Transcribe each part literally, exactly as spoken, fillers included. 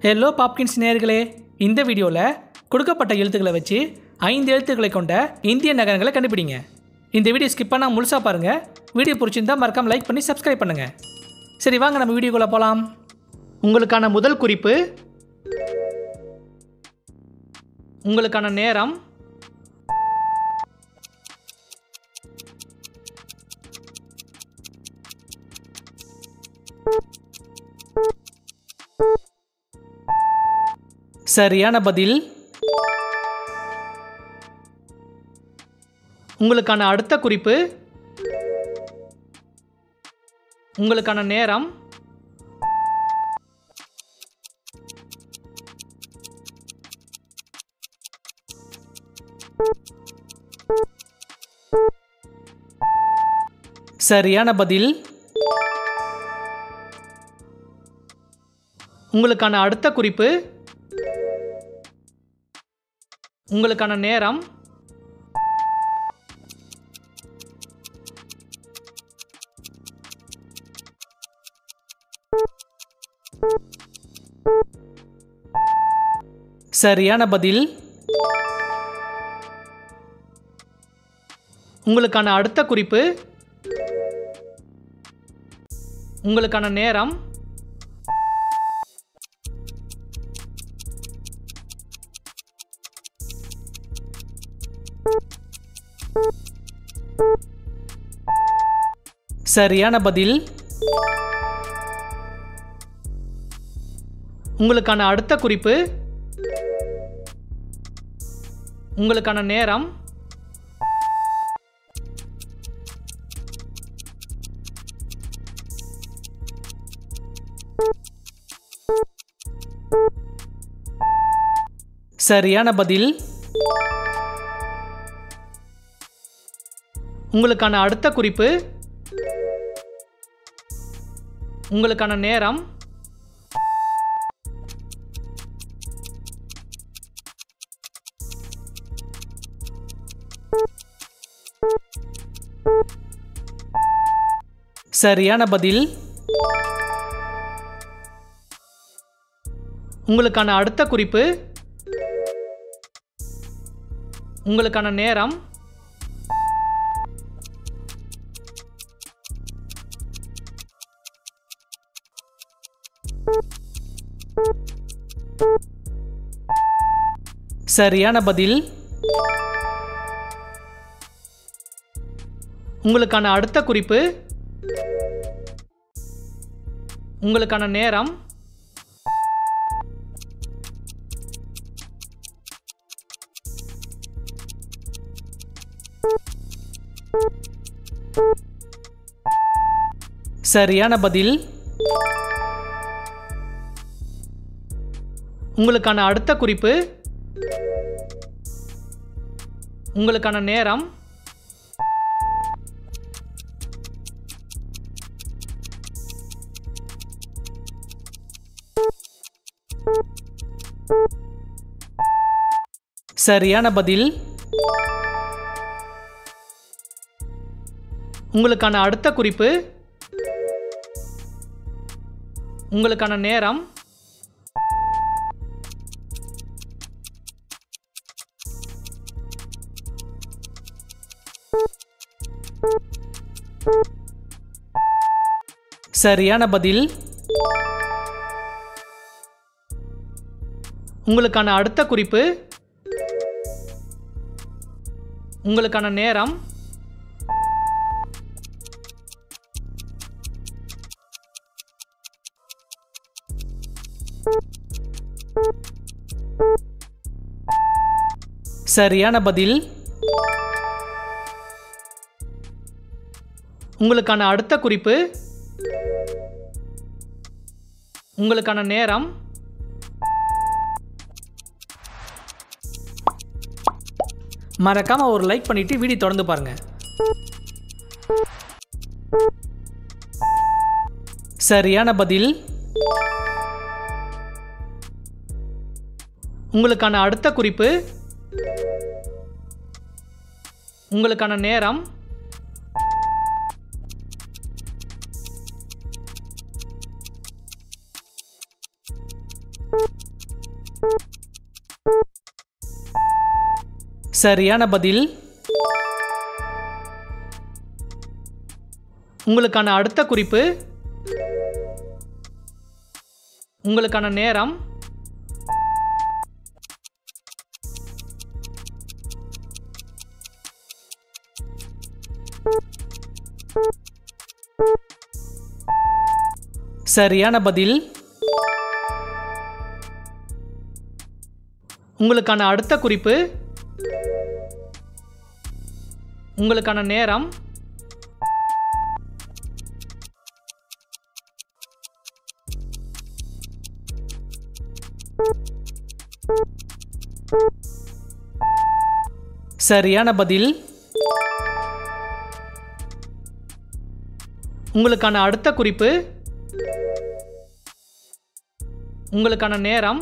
Hello Popkins நேயர்களே, இந்த வீடியோவில் கொடுக்கப்பட்ட எழுத்துக்களை வச்சு ஐந்து எழுத்துக்களை கொண்ட இந்திய நகரங்களை கண்டுபிடிங்க. இந்த வீடியோ ஸ்கிப் பண்ணால் முழுசாக பாருங்கள். வீடியோ பிடிச்சிருந்தால் மறக்காமல் லைக் பண்ணி சப்ஸ்கிரைப் பண்ணுங்கள். சரி, வாங்க நம்ம வீடியோக்குள்ளே போகலாம். உங்களுக்கான முதல் குறிப்பு, உங்களுக்கான நேரம் சரியான பதில். உங்களுக்கான அடுத்த குறிப்பு, உங்களுக்கான நேரம் சரியான பதில். உங்களுக்கான அடுத்த குறிப்பு, உங்களுக்கான நேரம் சரியான பதில். உங்களுக்கான அடுத்த குறிப்பு, உங்களுக்கான நேரம் சரியான பதில். உங்களுக்கான அடுத்த குறிப்பு, உங்களுக்கான நேரம் சரியான பதில். உங்களுக்கான அடுத்த குறிப்பு, உங்களுக்கான நேரம் சரியான பதில். உங்களுக்கான அடுத்த குறிப்பு, உங்களுக்கான நேரம் சரியான பதில். உங்களுக்கான அடுத்த குறிப்பு, உங்களுக்கான நேரம் சரியான பதில். உங்களுக்கான அடுத்த குறிப்பு, உங்களுக்கான நேரம் சரியான பதில். உங்களுக்கான அடுத்த குறிப்பு, உங்களுக்கான நேரம் சரியான பதில். உங்களுக்கான அடுத்த குறிப்பு, உங்களுக்கான நேரம் சரியான பதில். உங்களுக்கான அடுத்த குறிப்பு, உங்களுக்கான நேரம் மறக்காம ஒரு லைக் பண்ணிட்டு வீடியோ தொடர்ந்து பாருங்க. சரியான பதில். உங்களுக்கான அடுத்த குறிப்பு, உங்களுக்கான நேரம் you சரியான பதில். உங்களுக்கான அடுத்த குறிப்பு, உங்களுக்கான நேரம், சரியான பதில். உங்களுக்கான அடுத்த குறிப்பு, உங்களுக்கான நேரம், சரியான பதில். உங்களுக்கான அடுத்த குறிப்பு, உங்களுக்கான நேரம்,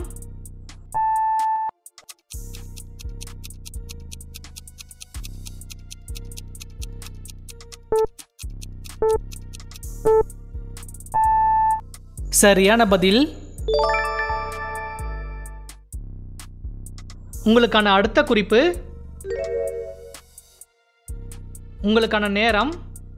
சரியான பதில். உங்களுக்கான அடுத்த குறிப்பு, உங்களுக்கான நேரம்,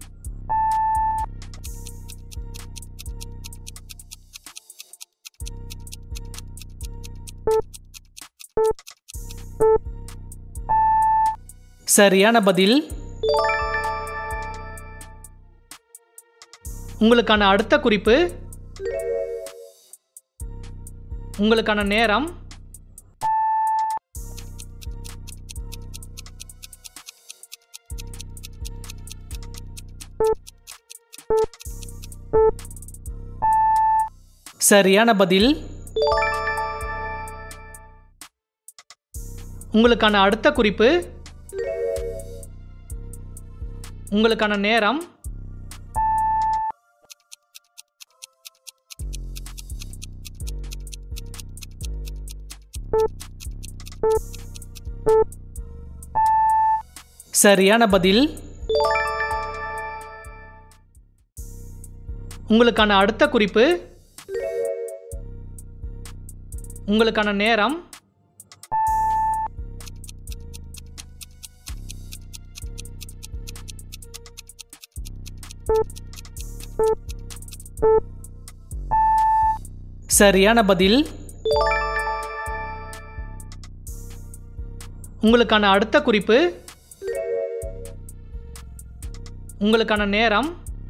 சரியான பதில். உங்களுக்கான அடுத்த குறிப்பு, உங்களுக்கான நேரம், சரியான பதில். உங்களுக்கான அடுத்த குறிப்பு, உங்களுக்கான நேரம், சரியான பதில். உங்களுக்கான அடுத்த குறிப்பு, உங்களுக்கான நேரம், சரியான பதில். உங்களுக்கான அடுத்த குறிப்பு, உங்களுக்கான நேரம்,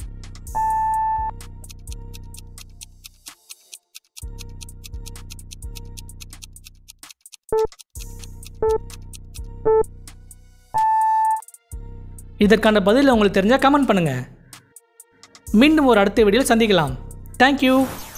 இதற்கான பதில் உங்களுக்கு தெரிஞ்சா கமெண்ட் பண்ணுங்க. மீண்டும் ஒரு அடுத்த வீடியோவில் சந்திக்கலாம். தேங்க்யூ.